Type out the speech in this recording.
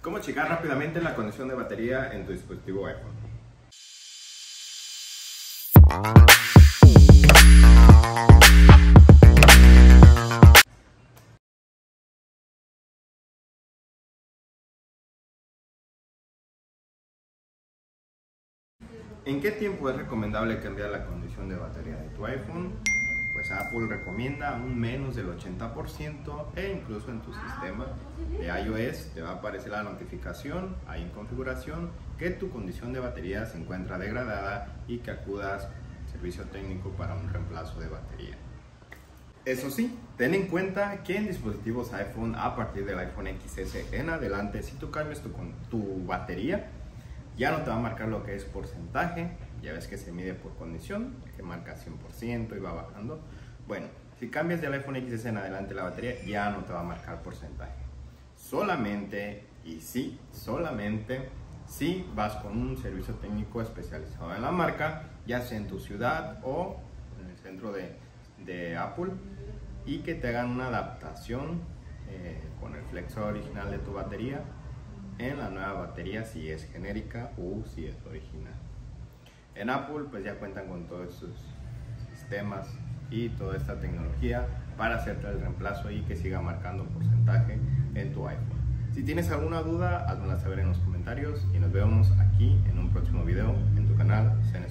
¿Cómo checar rápidamente la condición de batería en tu dispositivo iPhone? ¿En qué tiempo es recomendable cambiar la condición de batería de tu iPhone? Pues Apple recomienda un menos del 80% e incluso en tu sistema de iOS te va a aparecer la notificación ahí en configuración que tu condición de batería se encuentra degradada y que acudas al servicio técnico para un reemplazo de batería. Eso sí, ten en cuenta que en dispositivos iPhone a partir del iPhone XS en adelante, si tú cambias tu batería, ya no te va a marcar lo que es porcentaje, ya ves que se mide por condición, que marca 100% y va bajando. Bueno, si cambias del iPhone XS en adelante la batería, ya no te va a marcar porcentaje. Solamente, y sí, solamente si vas con un servicio técnico especializado en la marca, ya sea en tu ciudad o en el centro de Apple, y que te hagan una adaptación con el flexor original de tu batería en la nueva batería, si es genérica o si es original. En Apple pues ya cuentan con todos sus sistemas y toda esta tecnología para hacerte el reemplazo y que siga marcando porcentaje en tu iPhone. Si tienes alguna duda, házmela saber en los comentarios y nos vemos aquí en un próximo video en tu canal CNC.